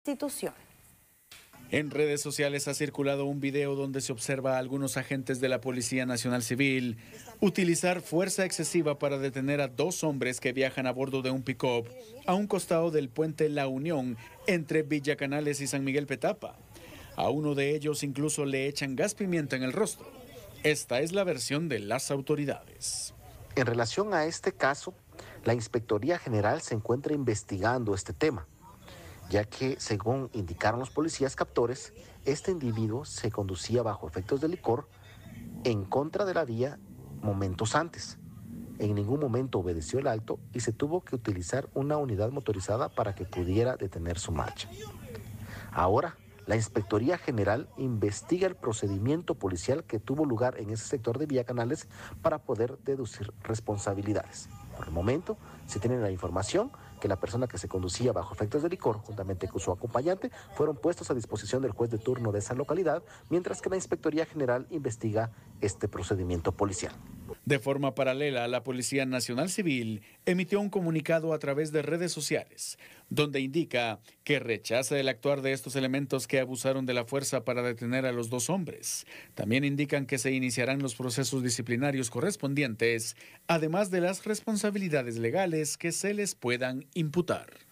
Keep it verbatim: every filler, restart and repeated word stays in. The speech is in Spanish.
institución. En redes sociales ha circulado un video donde se observa a algunos agentes de la Policía Nacional Civil utilizar fuerza excesiva para detener a dos hombres que viajan a bordo de un pick-up a un costado del puente La Unión entre Villa Canales y San Miguel Petapa. A uno de ellos incluso le echan gas pimienta en el rostro. Esta es la versión de las autoridades. En relación a este caso, la Inspectoría General se encuentra investigando este tema, ya que, según indicaron los policías captores, este individuo se conducía bajo efectos de licor en contra de la vía momentos antes. En ningún momento obedeció el alto y se tuvo que utilizar una unidad motorizada para que pudiera detener su marcha. Ahora, la Inspectoría General investiga el procedimiento policial que tuvo lugar en ese sector de Villa Canales para poder deducir responsabilidades. Por el momento, se tiene la información que la persona que se conducía bajo efectos de licor, juntamente con su acompañante, fueron puestos a disposición del juez de turno de esa localidad, mientras que la Inspectoría General investiga este procedimiento policial. De forma paralela, la Policía Nacional Civil emitió un comunicado a través de redes sociales, donde indica que rechaza el actuar de estos elementos que abusaron de la fuerza para detener a los dos hombres. También indican que se iniciarán los procesos disciplinarios correspondientes, además de las responsabilidades legales que se les puedan imputar.